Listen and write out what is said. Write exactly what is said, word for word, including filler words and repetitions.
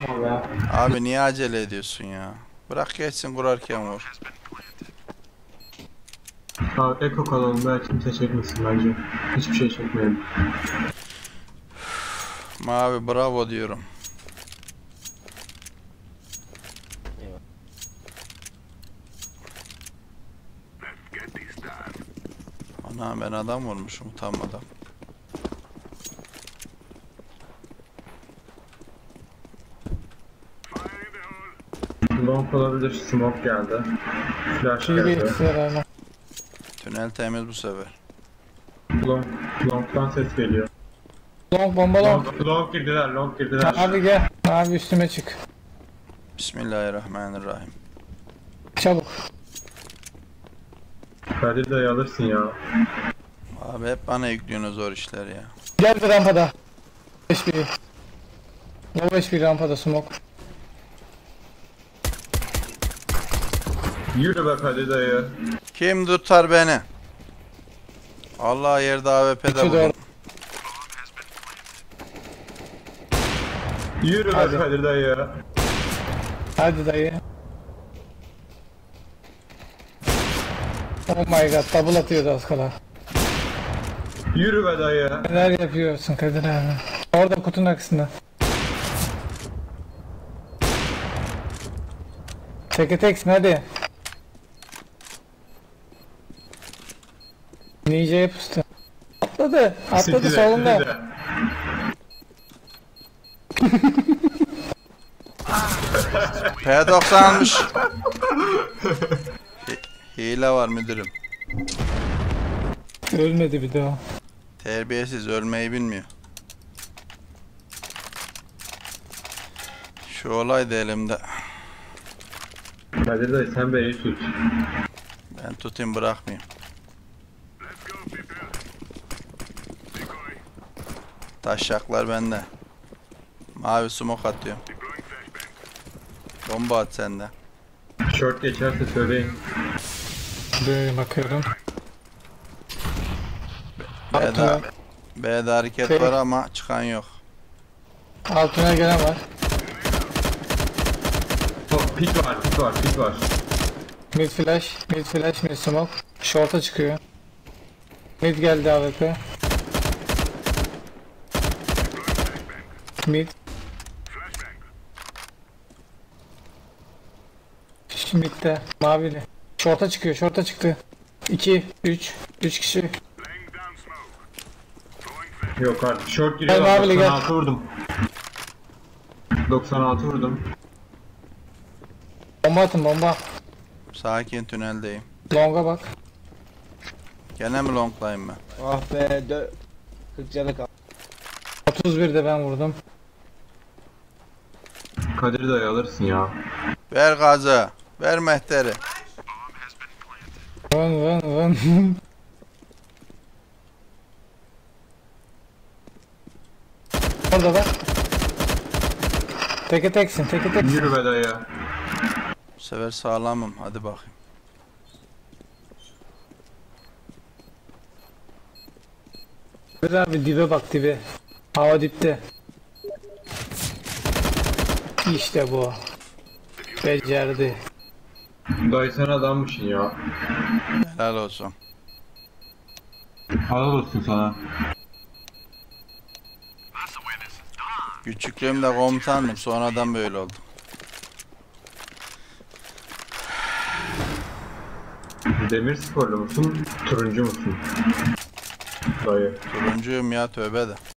Valla. Abi niye acele ediyorsun ya? Bırak geçsin, kurarken vur. Ha, Eko kalalım, belki kimse çekmesin bence. Hiçbir şey çekmeyelim. Mavi bravo diyorum. Ana ben adam vurmuşum utanmadan. Long olabilir, smoke geldi. Flash İyi bir geldi. ikisi herhalde. Tünel temiz bu sefer. Long, long'dan ses geliyor. Long bomba long. Long, long girdiler, long girdiler. Abi gel. Abi üstüme çık. Bismillahirrahmanirrahim. Çabuk. Kadir dayı alırsın ya. Abi hep bana yüklüyorsunuz zor işler ya. Gel bir rampada. beş bir. No beş bir rampada smoke. Yürü be Kadir dayı. Kim tutar beni? Allah yerde A W P'de Üçü buldum. doğru. Yürü be Hadi. Kadir dayı. Hadi dayı. Oh my god, double atıyordu az kala. Yürü be dayı. Neler yapıyorsun Kadir abi? Orada kutunun arkasında. Teke teksin hadi. Ninja'ya pustu. Atladı. Atladı City'de, solunda. City'de. P doksanmış. Hi- Hile var müdürüm. Ölmedi bir de o. Terbiyesiz, ölmeyi bilmiyor. Şu olay da elimde. Kadir dayı sen B'yi tut. Ben tutayım bırakmayayım. Taşacaklar bende. Mavi smoke atıyor. Bomba at sende. Short geçerse söyleyin. Böyle bakıyorum. B'de, B'de hareket Şey- var ama çıkan yok. Altına gelen var. Oh, pit var, pit var, pit var. Mid flash, mid flash, mid smoke. Short'a çıkıyor. Mid geldi A W P. Mid. Şimdi midde. Mavili. Short'a çıkıyor, short'a çıktı. iki, üç, üç kişi. Yok artık short giriyor. Gel abi, gel. doksan altı vurdum. doksan altı vurdum. Bomba atın bomba. Sakin, tüneldeyim. Long'a bak. Gene mi longlayım ben? Ah be, dö- kırk canı kaldı. otuz birde ben vurdum. Kadir dayı alırsın ya. Ver gazı. Ver mehteri. Vın vın vın. Orada bak. Teke teksin, teke teksin. Yürü be dayı. Bu sefer sağlamım. Hadi bakayım. Bir abi dibe bak dibe. Hava dipte. İşte bu. Becerdi. Dayı sen adammışsın ya. Helal olsun. Helal olsun sana. Küçüklüğümde komutandım. Sonradan böyle oldum. Demir sporlu musun? Turuncu musun? Dayı. Turuncuyum ya, tövbe de.